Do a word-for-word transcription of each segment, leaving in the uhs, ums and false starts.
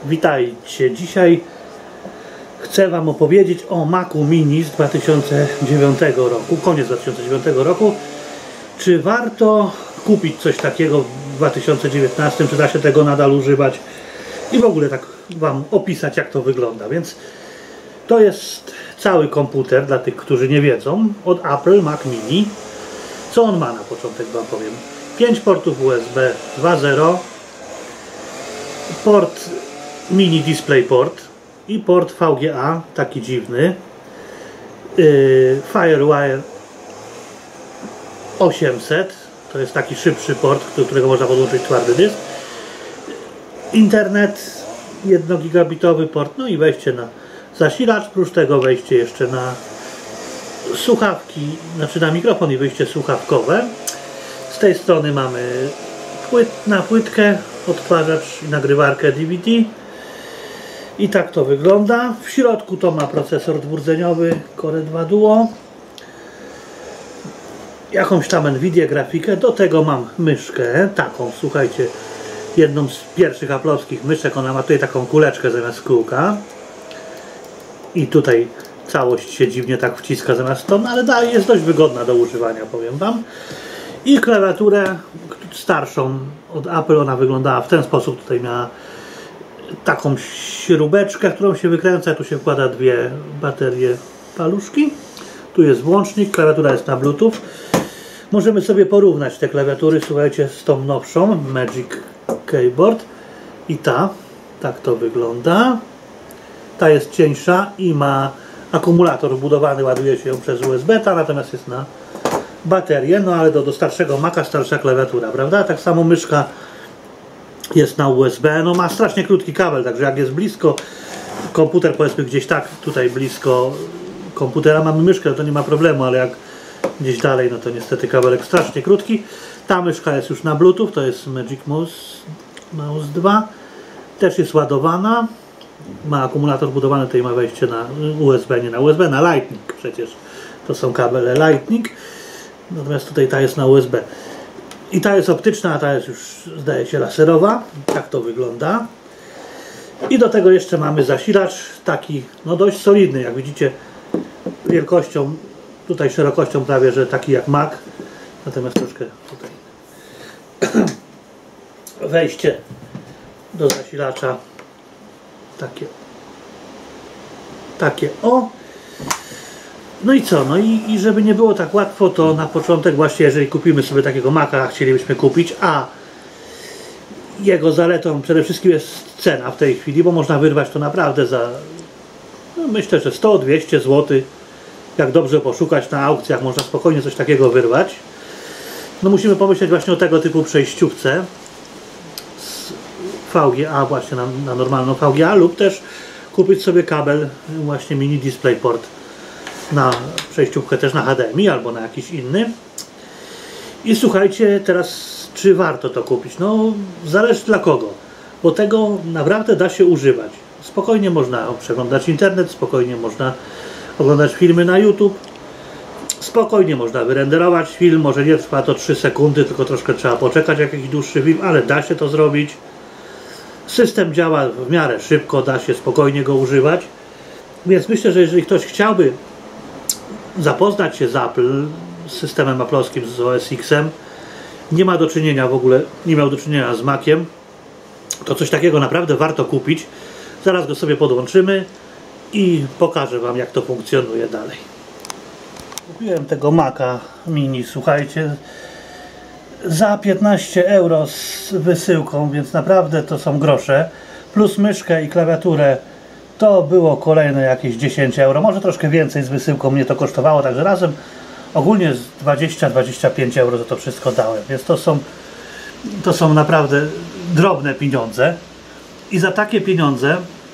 Witajcie. Dzisiaj chcę Wam opowiedzieć o Macu Mini z dwa tysiące dziewiątego roku, koniec dwa tysiące dziewiątego roku. Czy warto kupić coś takiego w dwa tysiące dziewiętnastym, czy da się tego nadal używać i w ogóle tak Wam opisać, jak to wygląda. Więc to jest cały komputer, dla tych, którzy nie wiedzą, od Apple, Mac Mini. Co on ma na początek, Wam powiem. pięć portów U S B dwa zero, port Mini DisplayPort i port V G A, taki dziwny, yy, Firewire osiemset, to jest taki szybszy port, do którego można podłączyć twardy dysk, internet jednogigabitowy port, no i wejście na zasilacz, prócz tego wejście jeszcze na słuchawki, znaczy na mikrofon i wyjście słuchawkowe. Z tej strony mamy płyt, na płytkę odtwarzacz i nagrywarkę D V D i tak to wygląda. W środku to ma procesor dwurdzeniowy Core dwa Duo, jakąś tam Nvidia grafikę, do tego mam myszkę taką, słuchajcie, jedną z pierwszych aplowskich myszek. Ona ma tutaj taką kuleczkę zamiast kółka i tutaj całość się dziwnie tak wciska zamiast tą, ale dalej jest dość wygodna do używania, powiem Wam. I klawiaturę starszą od Apple, ona wyglądała w ten sposób, tutaj miała taką śrubeczkę, którą się wykręca, tu się wkłada dwie baterie paluszki, tu jest włącznik, klawiatura jest na Bluetooth. Możemy sobie porównać te klawiatury, słuchajcie, z tą nowszą Magic Keyboard i ta, tak to wygląda. Ta jest cieńsza i ma akumulator wbudowany, ładuje się ją przez U S B, ta natomiast jest na baterię, no ale do, do starszego Maca starsza klawiatura, prawda? Tak samo myszka jest na U S B, no ma strasznie krótki kabel, także jak jest blisko komputer, powiedzmy gdzieś tak tutaj blisko komputera mamy myszkę, to nie ma problemu, ale jak gdzieś dalej, no to niestety kabelek strasznie krótki. Ta myszka jest już na Bluetooth, to jest Magic Mouse, Mouse dwa, też jest ładowana, ma akumulator budowany, tutaj ma wejście na U S B, nie na U S B, na Lightning, przecież to są kabele Lightning, natomiast tutaj ta jest na U S B. I ta jest optyczna, a ta jest już, zdaje się, laserowa. Tak to wygląda. I do tego jeszcze mamy zasilacz, taki no dość solidny, jak widzicie, wielkością, tutaj szerokością prawie, że taki jak Mac, natomiast troszkę tutaj wejście do zasilacza takie takie o. No i co? No i, i żeby nie było tak łatwo, to na początek właśnie, jeżeli kupimy sobie takiego Maca, chcielibyśmy kupić, a jego zaletą przede wszystkim jest cena w tej chwili, bo można wyrwać to naprawdę za, no myślę, że sto dwieście złotych. Jak dobrze poszukać na aukcjach, można spokojnie coś takiego wyrwać. No musimy pomyśleć właśnie o tego typu przejściówce z V G A, właśnie na, na normalną V G A, lub też kupić sobie kabel właśnie Mini DisplayPort na przejściówkę też na H D M I albo na jakiś inny. I słuchajcie, teraz czy warto to kupić? No zależy dla kogo, bo tego naprawdę da się używać. Spokojnie można przeglądać internet, spokojnie można oglądać filmy na YouTube, spokojnie można wyrenderować film, może nie trwa to trzy sekundy, tylko troszkę trzeba poczekać jakiś dłuższy film, ale da się to zrobić. System działa w miarę szybko, da się spokojnie go używać, więc myślę, że jeżeli ktoś chciałby zapoznać się z Apple, z systemem aplowskim, z O S X-em, nie ma do czynienia w ogóle, nie miał do czynienia z Maciem, to coś takiego naprawdę warto kupić. Zaraz go sobie podłączymy i pokażę Wam, jak to funkcjonuje dalej. Kupiłem tego Maca Mini, słuchajcie, za piętnaście euro z wysyłką, więc naprawdę to są grosze, plus myszkę i klawiaturę to było kolejne jakieś dziesięć euro, może troszkę więcej z wysyłką mnie to kosztowało, także razem ogólnie z dwadzieścia dwadzieścia pięć euro za to wszystko dałem, więc to są, to są naprawdę drobne pieniądze i za takie pieniądze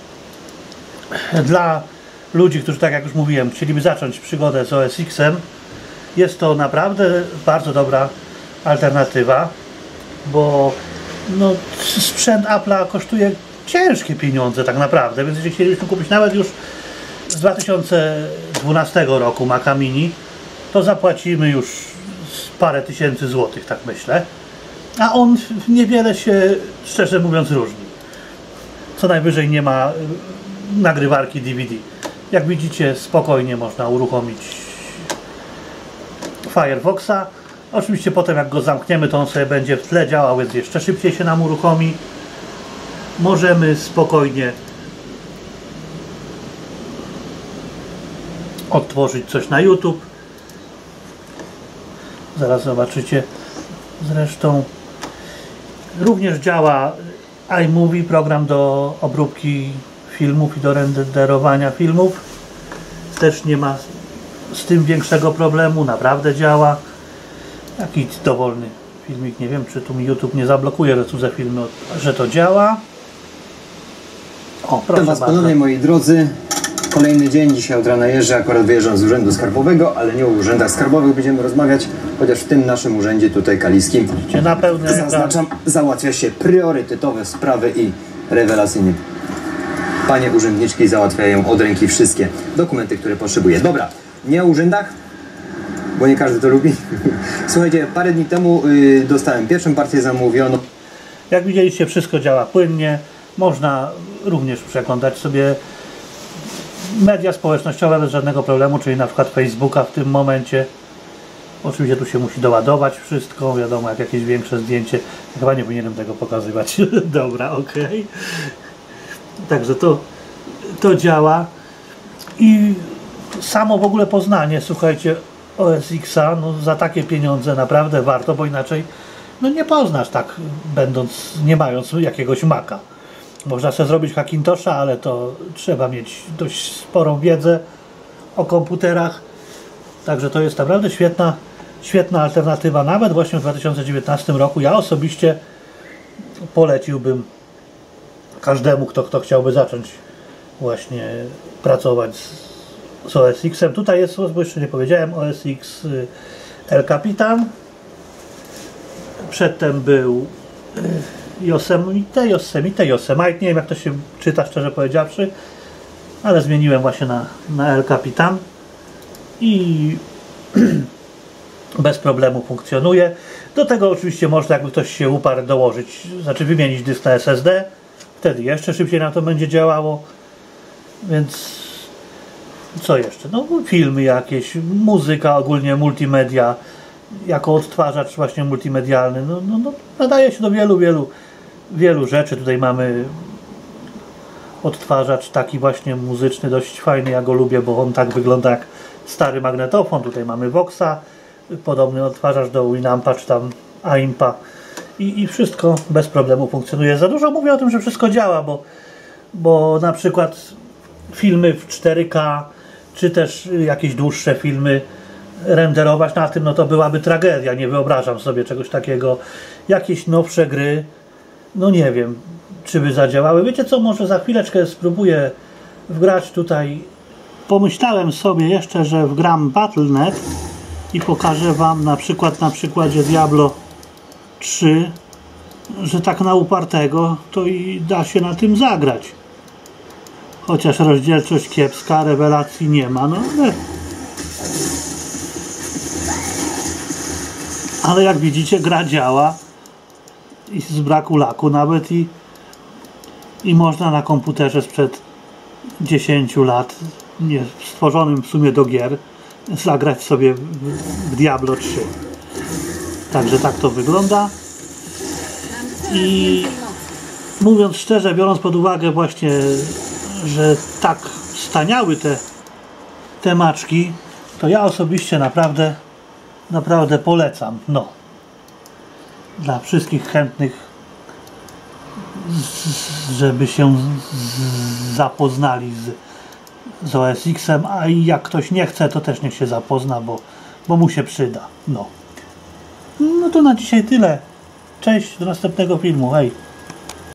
dla ludzi, którzy, tak jak już mówiłem, chcieliby zacząć przygodę z O S X-em, jest to naprawdę bardzo dobra alternatywa, bo no, sprzęt Apple'a kosztuje ciężkie pieniądze tak naprawdę, więc jeżeli chcielibyśmy kupić nawet już z dwa tysiące dwunastego roku Maca Mini, to zapłacimy już parę tysięcy złotych, tak myślę, a on niewiele się, szczerze mówiąc, różni. co najwyżej nie ma nagrywarki D V D. Jak widzicie, spokojnie można uruchomić Firefoxa. Oczywiście potem jak go zamkniemy, to on sobie będzie w tle działał, więc jeszcze szybciej się nam uruchomi. Możemy spokojnie odtworzyć coś na YouTube. Zaraz zobaczycie. Zresztą również działa iMovie, program do obróbki filmów i do renderowania filmów. Też nie ma z tym większego problemu, naprawdę działa. Jakiś dowolny filmik, nie wiem czy tu mi YouTube nie zablokuje, że cudze filmy, że to działa. O, proszę Witam Was bardzo. ponownie, moi drodzy. Kolejny dzień, dzisiaj od rana jeżdżę, akurat wyjeżdżam z urzędu skarbowego, ale nie o urzędach skarbowych będziemy rozmawiać, chociaż w tym naszym urzędzie tutaj kaliskim, Na pełny ekran. zaznaczam, załatwia się priorytetowe sprawy i rewelacyjnie panie urzędniczki załatwiają od ręki wszystkie dokumenty, które potrzebuje. Dobra, nie o urzędach, bo nie każdy to lubi. Słuchajcie, parę dni temu yy, dostałem pierwszą partię zamówioną. Jak widzieliście, wszystko działa płynnie. Można również przeglądać sobie media społecznościowe bez żadnego problemu, czyli na przykład Facebooka w tym momencie. Oczywiście tu się musi doładować wszystko, wiadomo, jak jakieś większe zdjęcie. Chyba nie powinienem tego pokazywać. Dobra, ok. Także to, to działa. I samo w ogóle poznanie, słuchajcie, O S X-a, no za takie pieniądze naprawdę warto, bo inaczej no nie poznasz tak, będąc, nie mając jakiegoś Maca. Można sobie zrobić Hackintosha, ale to trzeba mieć dość sporą wiedzę o komputerach. Także to jest naprawdę świetna, świetna alternatywa. Nawet właśnie w dwa tysiące dziewiętnastym roku ja osobiście poleciłbym każdemu, kto, kto chciałby zacząć właśnie pracować z, z O S X-em. Tutaj jest, bo jeszcze nie powiedziałem, O S X El Capitan. Przedtem był Yosemite, Yosemite, Yosemite, nie wiem jak to się czyta, szczerze powiedziawszy, ale zmieniłem właśnie na, na El Capitan i bez problemu funkcjonuje. Do tego oczywiście można, jakby ktoś się uparł, dołożyć, znaczy wymienić dysk na S S D, wtedy jeszcze szybciej nam to będzie działało. Więc co jeszcze? No filmy jakieś, muzyka, ogólnie multimedia, jako odtwarzacz właśnie multimedialny, no, no, no, nadaje się do wielu, wielu, wielu rzeczy. Tutaj mamy odtwarzacz taki właśnie muzyczny, dość fajny, ja go lubię, bo on tak wygląda jak stary magnetofon. Tutaj mamy Voxa, podobny odtwarzacz do Winampa czy tam Aimpa i, i wszystko bez problemu funkcjonuje. Za dużo mówię o tym, że wszystko działa, bo, bo na przykład filmy w cztery K czy też jakieś dłuższe filmy renderować na tym, no to byłaby tragedia, nie wyobrażam sobie czegoś takiego. Jakieś nowsze gry, no nie wiem, czy by zadziałały. Wiecie co, może za chwileczkę spróbuję wgrać tutaj. Pomyślałem sobie jeszcze, że wgram Battle kropka net i pokażę Wam na przykład na przykładzie Diablo trzy, że tak na upartego to i da się na tym zagrać. Chociaż rozdzielczość kiepska, rewelacji nie ma, no ale ale jak widzicie, gra działa i z braku laku nawet i, i można na komputerze sprzed dziesięciu lat, nie, stworzonym w sumie do gier, zagrać sobie w, w Diablo trzy. Także tak to wygląda. I mówiąc szczerze, biorąc pod uwagę właśnie, że tak staniały te, te maczki, to ja osobiście naprawdę naprawdę polecam, no, dla wszystkich chętnych, żeby się z, zapoznali z, z O S X-em, a i jak ktoś nie chce, to też niech się zapozna, bo, bo mu się przyda, no. No to na dzisiaj tyle. Cześć, do następnego filmu, hej.